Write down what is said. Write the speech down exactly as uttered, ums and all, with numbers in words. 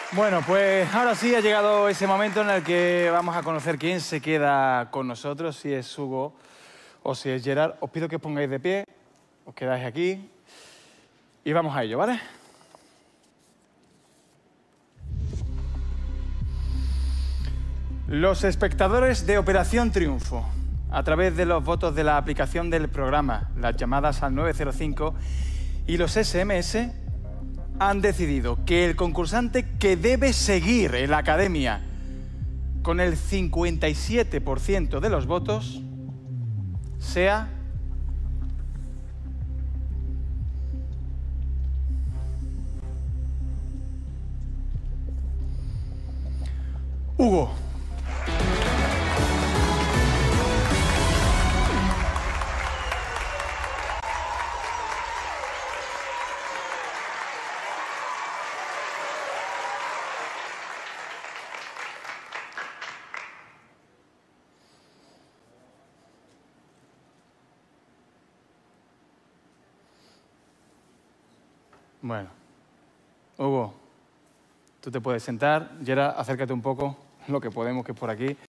Bueno, pues ahora sí ha llegado ese momento en el que vamos a conocer quién se queda con nosotros, si es Hugo o si es Gerard. Os pido que os pongáis de pie, os quedáis aquí y vamos a ello, ¿vale? Los espectadores de Operación Triunfo, a través de los votos de la aplicación del programa, las llamadas al nueve cero cinco y los ese eme ese, han decidido que el concursante que debe seguir en la academia con el cincuenta y siete por ciento de los votos sea Hugo. Bueno, Hugo, tú te puedes sentar. Gerard, acércate un poco, lo que podemos, que es por aquí.